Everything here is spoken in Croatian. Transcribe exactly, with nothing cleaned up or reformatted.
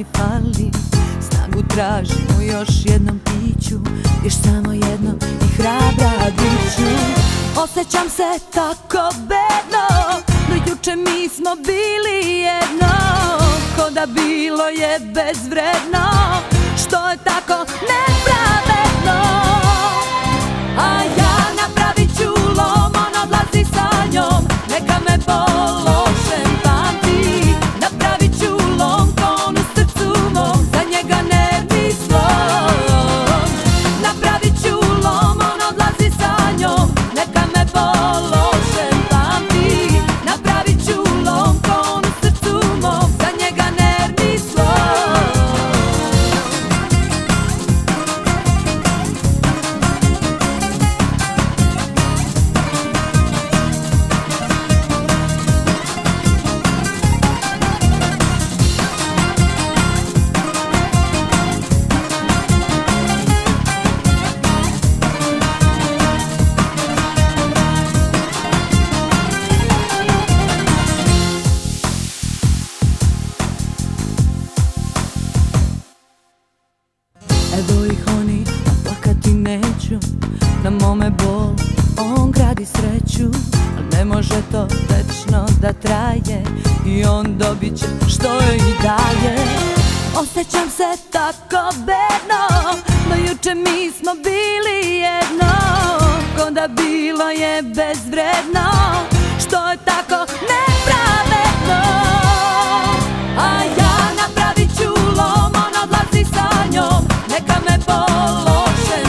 mi fali, snagu tražim u još jednom piću. Još samo jedno i hrabra bit ću. Osjećam se tako bedno, do juče mi smo bili jedno. Ko da bilo je bezvredno, što je tako nepravedno. A ja napravit ću lom, on odlazi sa njom, neka me položen pamti. Napravit ću lom ko on u srcu mom, za njega ne bi slom. Napravit ću lom, on odlazi sa njom, neka me položen pamti. Napravit ću lom ko on u srcu mom, za njega ne bi slom. Evo ih oni, a plakati neću, na mome bol, on gradi sreću. Al ne može to večno da traje, i on dobit će što joj i daje. Osjećam se tako bedno, do juče mi smo bili jedno. Ko da bilo je bezvredno, što je tako nepravedno. A ja napravit ću lom, on odlazi sa njom, neka me polože